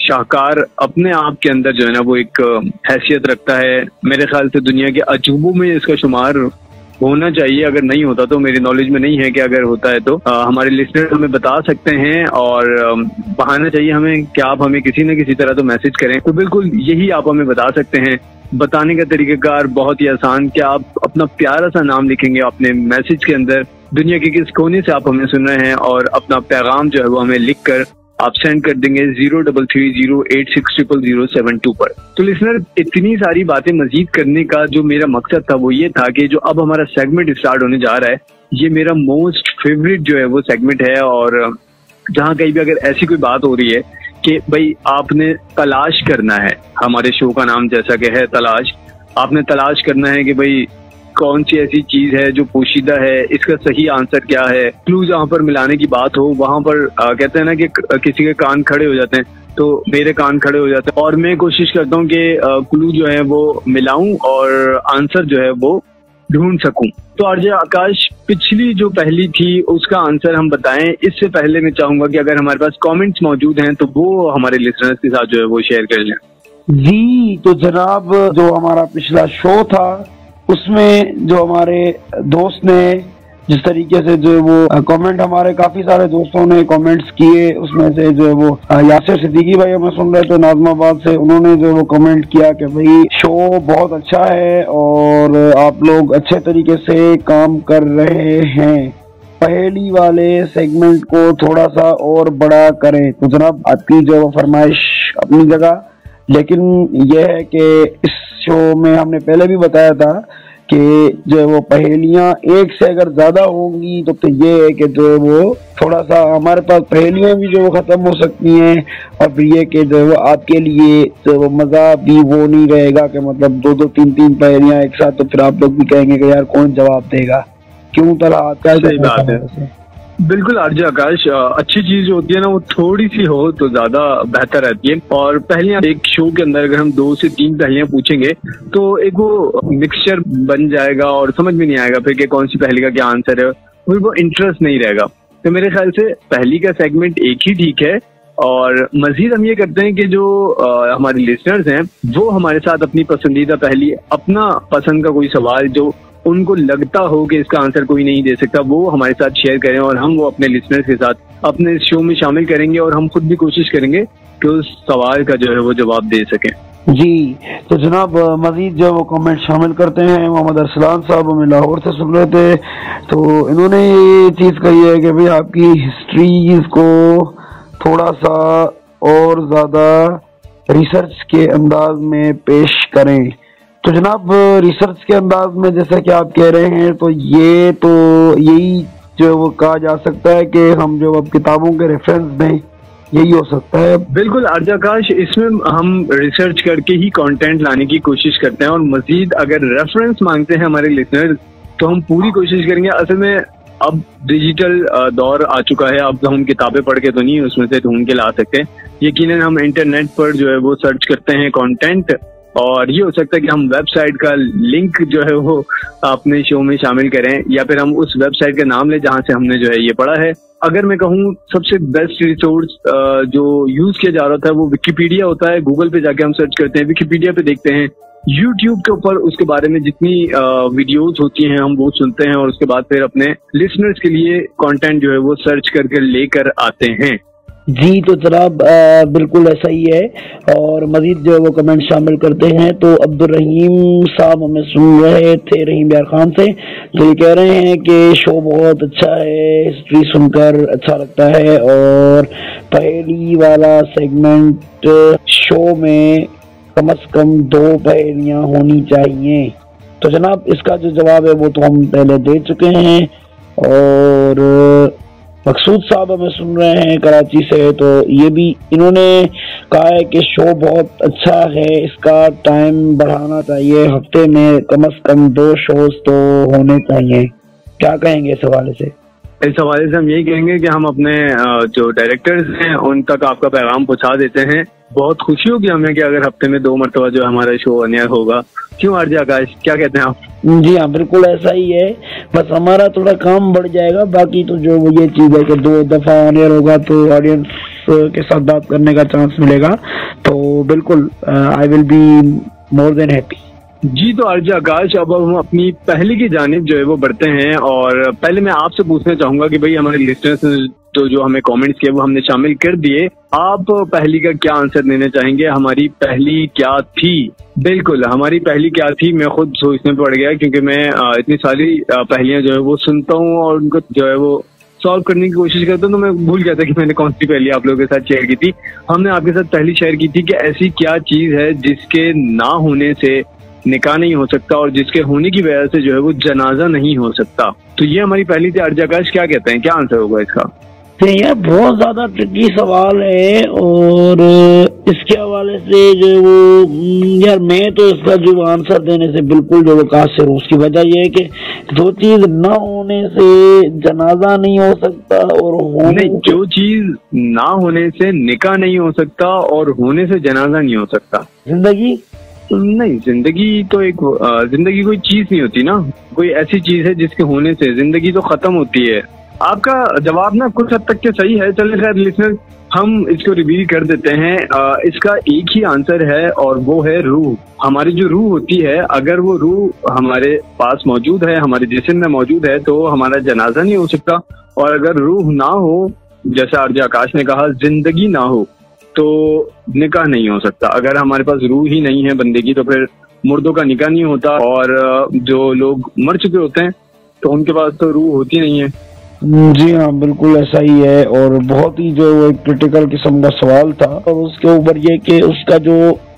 Speaker 1: शाहकार अपने आप के अंदर जो है ना वो एक हैसियत रखता है। मेरे ख्याल से दुनिया के अजूबों में इसका शुमार होना चाहिए। अगर नहीं होता तो मेरी नॉलेज में नहीं है कि अगर होता है तो आ, हमारे लिसनर हमें बता सकते हैं और बताना चाहिए हमें कि आप हमें किसी न किसी तरह तो मैसेज करें। तो बिल्कुल यही आप हमें बता सकते हैं। बताने का तरीकाकार बहुत ही आसान, कि आप अपना प्यारा सा नाम लिखेंगे अपने मैसेज के अंदर, दुनिया के किस कोने से आप हमें सुन रहे हैं, और अपना पैगाम जो है वो हमें लिख कर आप सेंड कर देंगे zero double three zero eight six triple zero seven two पर। तो लिसनर, इतनी सारी बातें मजीद करने का जो मेरा मकसद था वो ये था कि जो अब हमारा सेगमेंट स्टार्ट होने जा रहा है, ये मेरा मोस्ट फेवरेट जो है वो सेगमेंट है। और जहाँ कहीं भी अगर ऐसी कोई बात हो रही है कि भाई आपने तलाश करना है, हमारे शो का नाम जैसा कि है तलाश, आपने तलाश करना है कि भाई कौन सी ऐसी चीज है जो पोशीदा है, इसका सही आंसर क्या है। क्लू जहाँ पर मिलाने की बात हो वहां पर आ, कहते हैं ना कि किसी के कान खड़े हो जाते हैं, तो मेरे कान खड़े हो जाते हैं और मैं कोशिश करता हूँ कि क्लू जो है वो मिलाऊं और आंसर जो है वो ढूंढ सकूं। तो आरजे आकाश, पिछली जो पहली थी उसका आंसर हम बताएं। इससे पहले मैं चाहूंगा कि अगर हमारे पास कमेंट्स मौजूद हैं तो वो हमारे लिसनर्स के साथ जो है वो शेयर कर लें।
Speaker 2: जी तो जनाब, जो हमारा पिछला शो था उसमें जो हमारे दोस्त ने जिस तरीके से जो वो कमेंट, हमारे काफी सारे दोस्तों ने कमेंट्स किए, उसमें से जो वो यासिर सिद्दीकी भाई हमें सुन रहे थे नाज़माबाद से, उन्होंने जो वो कमेंट किया कि भाई शो बहुत अच्छा है और आप लोग अच्छे तरीके से काम कर रहे हैं, पहेली वाले सेगमेंट को थोड़ा सा और बड़ा करें। तो जनाब, आपकी जो फरमाइश अपनी जगह, लेकिन यह है कि इस शो में हमने पहले भी बताया था कि जो वो पहेलियां एक से अगर ज्यादा होंगी तो, तो ये है कि जो वो थोड़ा सा हमारे पास पहेलियां भी जो वो खत्म हो सकती हैं, और फिर ये कि जो वो आपके लिए जो वो मजा भी वो नहीं रहेगा कि मतलब दो दो तीन तीन पहेलियां एक साथ, तो फिर आप लोग भी कहेंगे कि यार कौन जवाब देगा। क्यों तलहा?
Speaker 1: सही बात है। बिल्कुल आरजे आकाश, अच्छी चीज होती है ना वो थोड़ी सी हो तो ज्यादा बेहतर रहती है। और पहलियां एक शो के अंदर अगर हम दो से तीन पहलियां पूछेंगे तो एक वो मिक्सचर बन जाएगा और समझ में नहीं आएगा फिर कि कौन सी पहली का क्या आंसर है, फिर वो इंटरेस्ट नहीं रहेगा। तो मेरे ख्याल से पहली का सेगमेंट एक ही ठीक है। और मजीद हम ये करते हैं कि जो आ, हमारे लिसनर्स हैं वो हमारे साथ अपनी पसंदीदा पहली, अपना पसंद का कोई सवाल जो उनको लगता हो कि इसका आंसर कोई नहीं दे सकता, वो हमारे साथ शेयर करें और हम वो अपने लिसनर्स के साथ अपने शो में शामिल करेंगे और हम खुद भी कोशिश करेंगे कि उस सवाल का जो है वो जवाब दे सकें।
Speaker 2: जी तो जनाब, मजीद जो वो कमेंट शामिल करते हैं, मोहम्मद अरसलान साहब हमें लाहौर से सुन रहे थे, तो इन्होंने ये चीज कही है कि भाई आपकी हिस्ट्रीज को थोड़ा सा और ज्यादा रिसर्च के अंदाज में पेश करें। तो जनाब, रिसर्च के अंदाज में जैसा कि आप कह रहे हैं, तो ये तो यही जो वो कहा जा सकता है कि हम जो अब किताबों के रेफरेंस दें, यही हो सकता है।
Speaker 1: बिल्कुल आरजे आकाश, इसमें हम रिसर्च करके ही कंटेंट लाने की कोशिश करते हैं और मजीद अगर रेफरेंस मांगते हैं हमारे लिसनर तो हम पूरी कोशिश करेंगे। असल में अब डिजिटल दौर आ चुका है, अब हम किताबें पढ़ के तो नहीं उसमें से ढूंढ के ला सकते। यकीनन हम इंटरनेट पर जो है वो सर्च करते हैं कंटेंट, और ये हो सकता है कि हम वेबसाइट का लिंक जो है वो अपने शो में शामिल करें, या फिर हम उस वेबसाइट का नाम लें जहां से हमने जो है ये पढ़ा है। अगर मैं कहूँ सबसे बेस्ट रिसोर्स जो यूज किया जा रहा था वो विकिपीडिया होता है। गूगल पे जाके हम सर्च करते हैं, विकिपीडिया पे देखते हैं, यूट्यूब के ऊपर उसके बारे में जितनी वीडियोस होती हैं हम वो सुनते हैं और उसके बाद फिर अपने लिसनर्स के लिए कंटेंट जो है वो सर्च करके लेकर आते हैं।
Speaker 2: जी तो जनाब, बिल्कुल ऐसा ही है। और मजीद जो वो कमेंट शामिल करते हैं, तो अब्दुल रहीम साहब हमें सुन रहे थे रहीम यार खान से, तो ये कह रहे हैं कि शो बहुत अच्छा है, हिस्ट्री सुनकर अच्छा लगता है और पहेली वाला सेगमेंट शो में कम से कम दो पहेलियां होनी चाहिए। तो जनाब, इसका जो जवाब है वो तो हम पहले दे चुके हैं। और मकसूद साहब हमें सुन रहे हैं कराची से, तो ये भी इन्होंने कहा है कि शो बहुत अच्छा है, इसका टाइम बढ़ाना चाहिए, हफ्ते में कम से कम दो शोज तो होने चाहिए। क्या कहेंगे इस हवाले से?
Speaker 1: इस हवाले से हम यही कहेंगे कि हम अपने जो डायरेक्टर्स हैं उन तक आपका पैगाम पहुंचा देते हैं। बहुत खुशी होगी हमें कि अगर हफ्ते में दो मरतबा जो हमारा शो अनियर होगा। क्यों आरजे आकाश, क्या कहते हैं आप?
Speaker 2: जी हाँ, बिल्कुल ऐसा ही है। बस हमारा थोड़ा काम बढ़ जाएगा, बाकी तो जो ये चीज है कि दो दफा अनियर होगा तो ऑडियंस के साथ बात करने का चांस मिलेगा तो बिल्कुल I will be more than happy.
Speaker 1: जी तो आरजे आकाश, अब हम अपनी पहली की जानिब जो है वो बढ़ते हैं और पहले मैं आपसे पूछना चाहूंगा कि भाई हमारे लिस्टनर्स तो जो हमें कमेंट्स किए वो हमने शामिल कर दिए, आप पहली का क्या आंसर देना चाहेंगे? हमारी पहली क्या थी? बिल्कुल, हमारी पहली क्या थी मैं खुद सोचने पड़ गया, क्योंकि मैं इतनी सारी पहलियां जो है वो सुनता हूँ और उनको जो है वो सॉल्व करने की कोशिश करता हूँ, तो मैं भूल गया था कि मैंने कौन सी पहली आप लोगों के साथ शेयर की थी। हमने आपके साथ पहली शेयर की थी कि ऐसी क्या चीज है जिसके ना होने से निकाह नहीं हो सकता और जिसके होने की वजह से जो है वो जनाजा नहीं हो सकता। तो ये हमारी पहली थी। आरजे आकाश क्या कहते हैं, क्या आंसर होगा इसका?
Speaker 2: यार बहुत ज्यादा ट्रिकी सवाल है और इसके हवाले से जो वो यार मैं तो इसका जो आंसर देने से बिल्कुल जो कासिर हूँ। उसकी वजह यह है कि जो चीज ना होने से जनाजा नहीं हो सकता और होने
Speaker 1: नहीं, जो चीज ना होने से निकाह नहीं हो सकता और होने से जनाजा नहीं हो सकता।
Speaker 2: जिंदगी
Speaker 1: नहीं, जिंदगी तो एक जिंदगी कोई चीज नहीं होती ना, कोई ऐसी चीज है जिसके होने से जिंदगी तो खत्म होती है। आपका जवाब ना कुछ हद तक के सही है। चलिए खैर लिसनर, हम इसको रिवील कर देते हैं। इसका एक ही आंसर है और वो है रूह। हमारी जो रूह होती है, अगर वो रूह हमारे पास मौजूद है, हमारे जिस्म में मौजूद है, तो हमारा जनाजा नहीं हो सकता। और अगर रूह ना हो, जैसे आरजे आकाश ने कहा जिंदगी ना हो, तो निकाह नहीं हो सकता। अगर हमारे पास रूह ही नहीं है बंदे की, तो फिर मुर्दों का निकाह नहीं होता और जो लोग मर चुके होते हैं तो उनके पास तो रूह होती नहीं है।
Speaker 2: जी हाँ, बिल्कुल ऐसा ही है और बहुत ही जो वो एक क्रिटिकल किस्म का सवाल था और उसके ऊपर ये कि उसका जो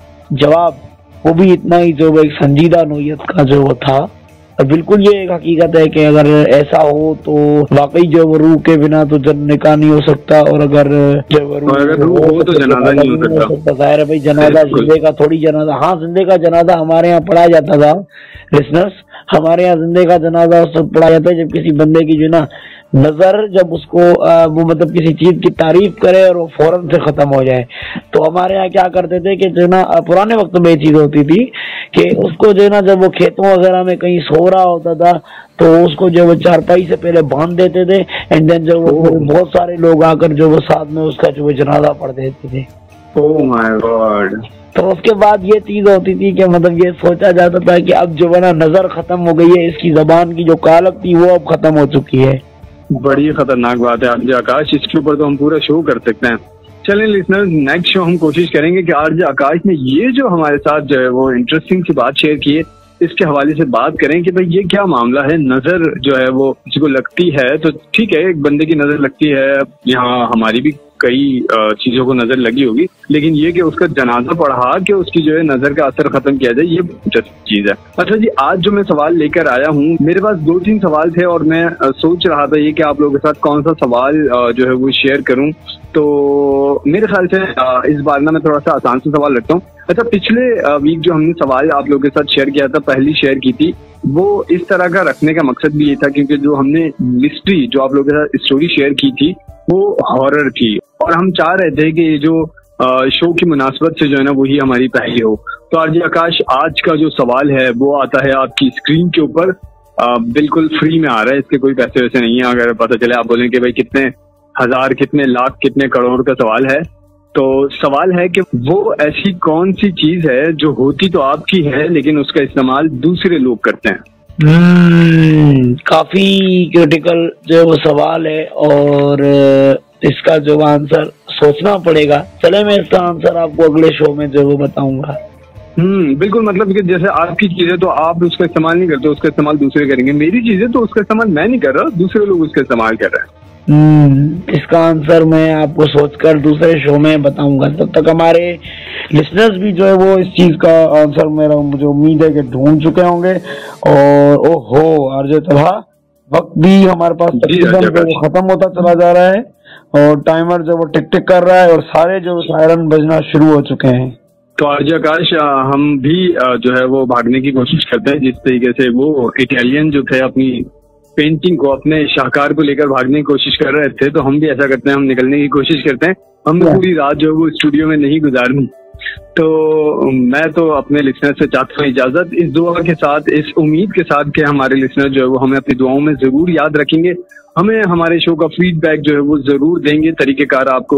Speaker 2: जवाब वो भी इतना ही जो वो एक संजीदा नोयत का जो वो था। और बिल्कुल ये एक हकीकत है कि अगर ऐसा हो तो वाकई जो वो रूह के बिना तो जन निकाह नहीं हो सकता और अगर जो वो
Speaker 1: रूह हो तो जनाजा नहीं हो सकता।
Speaker 2: जाहिर है भाई, जनाजा जिंदे का थोड़ी जनाजा। हाँ, जिंदे का जनाजा हमारे यहाँ पढ़ाया जाता था लिसनर्स, हमारे यहाँ जिंदे का जनाजा उस वक्त पढ़ाया जाता है जब किसी बंदे की जो ना नजर जब उसको आ, वो मतलब किसी चीज की तारीफ करे और वो फौरन से खत्म हो जाए। तो हमारे यहाँ क्या करते थे कि जो ना पुराने वक्त में ये चीज होती थी कि उसको जो ना जब वो खेतों वगैरह में कहीं सो रहा होता था तो उसको जो वो चारपाई से पहले बांध देते थे एंड देन जो वो बहुत सारे लोग आकर जो वो साथ में उसका जो वो जनाजा पढ़ देते थे।
Speaker 1: Oh my God.
Speaker 2: तो उसके बाद ये चीज होती थी कि मतलब ये सोचा जाता था कि अब जो है ना नजर खत्म हो गई है, इसकी जबान की जो कालक थी वो अब खत्म हो चुकी है।
Speaker 1: बड़ी खतरनाक बात है आरजे आकाश, इसके ऊपर तो हम पूरा शो कर सकते हैं। चलें लिसनर्स, नेक्स्ट शो हम कोशिश करेंगे कि आरजे आकाश ने ये जो हमारे साथ जो है वो इंटरेस्टिंग सी बात शेयर की है, इसके हवाले से बात करें कि भाई ये क्या मामला है। नजर जो है वो किसी को लगती है तो ठीक है, एक बंदे की नजर लगती है, यहाँ हमारी भी कई चीजों को नजर लगी होगी, लेकिन ये कि उसका जनाजा पढ़ा के उसकी जो है नजर का असर खत्म किया जाए, ये दिलचस्प चीज है। अच्छा जी, आज जो मैं सवाल लेकर आया हूँ, मेरे पास दो तीन सवाल थे और मैं सोच रहा था ये कि आप लोगों के साथ कौन सा सवाल जो है वो शेयर करूँ। तो मेरे ख्याल से इस बार ना मैं थोड़ा सा आसान सा सवाल रखता हूँ। अच्छा, पिछले वीक जो हमने सवाल आप लोगों के साथ शेयर किया था, पहली शेयर की थी, वो इस तरह का रखने का मकसद भी ये था क्योंकि जो हमने मिस्ट्री जो आप लोगों के साथ स्टोरी शेयर की थी वो हॉरर थी और हम चाह रहे थे कि ये जो शो की मुनासबत से जो है ना वही हमारी पहली हो। तो आरजे आकाश, आज का जो सवाल है वो आता है आपकी स्क्रीन के ऊपर, बिल्कुल फ्री में आ रहा है, इसके कोई पैसे वैसे नहीं है। अगर पता चले आप बोलें कि भाई कितने हजार, कितने लाख, कितने करोड़ का सवाल है, तो सवाल है कि वो ऐसी कौन सी चीज है जो होती तो आपकी है लेकिन उसका इस्तेमाल दूसरे लोग करते हैं।
Speaker 2: hmm, काफी क्रिटिकल जो वो सवाल है और इसका जो आंसर सोचना पड़ेगा। चले मैं इसका आंसर आपको अगले शो में जो वो बताऊंगा।
Speaker 1: हम्म बिल्कुल, मतलब कि जैसे आपकी चीजें तो आप उसका इस्तेमाल नहीं करते, उसका इस्तेमाल दूसरे करेंगे। मेरी चीजें तो उसका इस्तेमाल मैं नहीं कर रहा, दूसरे लोग उसका इस्तेमाल कर रहे हैं।
Speaker 2: हम्म इसका आंसर मैं आपको सोचकर दूसरे शो में बताऊंगा। तब तक हमारे लिसनर्स भी जो है वो इस चीज का आंसर मेरा मुझे उम्मीद है कि ढूंढ चुके होंगे। और ओहो आरजे तलहा, वक्त भी हमारे पास तकरीबन खत्म होता चला जा रहा है और टाइमर जो वो टिक टिक कर रहा है और सारे जो सायरन बजना शुरू हो चुके हैं।
Speaker 1: तो आरजे आकाश, हम भी जो है वो भागने की कोशिश करते हैं जिस तरीके से वो इटालियन जो थे अपनी पेंटिंग को, अपने शाहकार को लेकर भागने की कोशिश कर रहे थे, तो हम भी ऐसा करते हैं, हम निकलने की कोशिश करते हैं। हमने पूरी रात जो है वो स्टूडियो में नहीं गुजारनी। तो मैं तो अपने लिसनर से चाहता हूँ इजाजत, इस दुआ के साथ, इस उम्मीद के साथ कि हमारे लिसनर जो है वो हमें अपनी दुआओं में जरूर याद रखेंगे, हमें हमारे शो का फीडबैक जो है वो जरूर देंगे। तरीकेकार आपको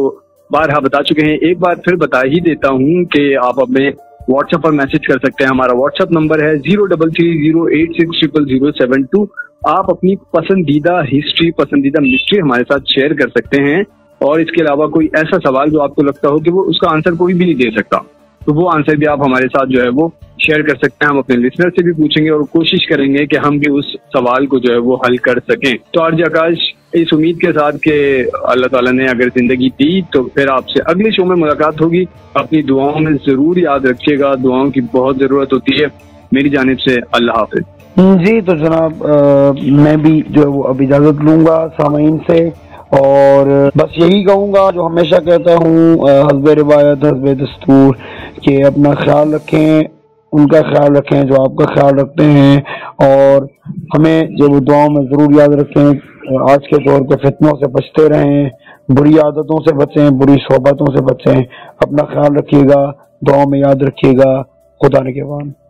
Speaker 1: बारहा बता चुके हैं, एक बार फिर बता ही देता हूँ कि आप अपने व्हाट्सएप पर मैसेज कर सकते हैं। हमारा व्हाट्सएप नंबर है zero double three zero eight six triple zero seven two. आप अपनी पसंदीदा हिस्ट्री, पसंदीदा मिस्ट्री हमारे साथ शेयर कर सकते हैं। और इसके अलावा कोई ऐसा सवाल जो आपको लगता हो कि वो उसका आंसर कोई भी नहीं दे सकता, तो वो आंसर भी आप हमारे साथ जो है वो शेयर कर सकते हैं। हम अपने लिसनर से भी पूछेंगे और कोशिश करेंगे कि हम भी उस सवाल को जो है वो हल कर सकें। तो आरजे आकाश, इस उम्मीद के साथ कि अल्लाह ताला ने अगर जिंदगी दी तो फिर आपसे अगले शो में मुलाकात होगी। अपनी दुआओं में जरूर याद रखिएगा, दुआओं की बहुत जरूरत होती है। मेरी जानिब से अल्लाह हाफिज।
Speaker 2: जी तो जनाब, मैं भी जो है वो अब इजाजत लूंगा सामीन से, और बस यही कहूंगा जो हमेशा कहता हूँ, हस्बे रिवायत हस्बे दस्तूर, कि अपना ख्याल रखें, उनका ख्याल रखें जो आपका ख्याल रखते हैं, और हमें जो वो दुआओं में जरूर याद रखें। आज के दौर के फितनों से बचते रहें, बुरी आदतों से बचें, बुरी सोबतों से बचें। अपना ख्याल रखिएगा, दुआओं में याद रखिएगा। खुदा निगहबान।